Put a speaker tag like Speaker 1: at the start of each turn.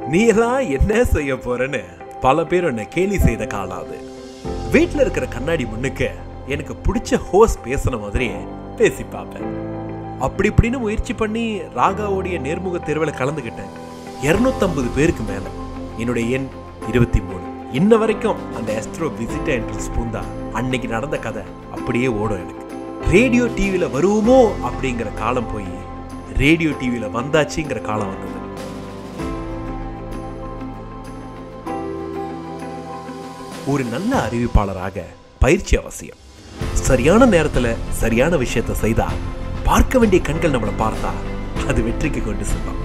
Speaker 1: நீ எல்லாம் என்ன செய்ய போறன்னு பல பேர் என்ன கேலி செய்த காலம் அது. வீட்டில் இருக்கிற கண்ணாடி முன்னுக்கு எனக்கு பிடிச்ச ஹோஸ்ட் பேசுன மாதிரியே பேசி பார்ப்பேன். அப்படி இப்படின்னு முயற்சி பண்ணி ராகாவோடைய நேர்முக தேர்வில் கலந்துக்கிட்டேன். 250 பேருக்கு மேல. என்னுடைய எண் 23. இன்ன வரைக்கும் அந்த ஆஸ்ட்ரோ விசிட்டர் என்ட்ரன்ஸ் பூந்தா அன்னைக்கு நடந்த கதை அப்படியே ஓடும். எனக்கு ரேடியோ டிவியில் வருவோமோ அப்படிங்கிற காலம் போய் ரேடியோ டிவியில் வந்தாச்சுங்கிற காலம் வந்தது. ஒரு நல்ல அறிவிப்பாளராக பயிற்சி அவசியம். சரியான நேரத்தில் சரியான விஷயத்தை செய்தா பார்க்க வேண்டிய கண்கள் நம்மளை பார்த்தா அது வெற்றிக்கு கொண்டு செல்லும்.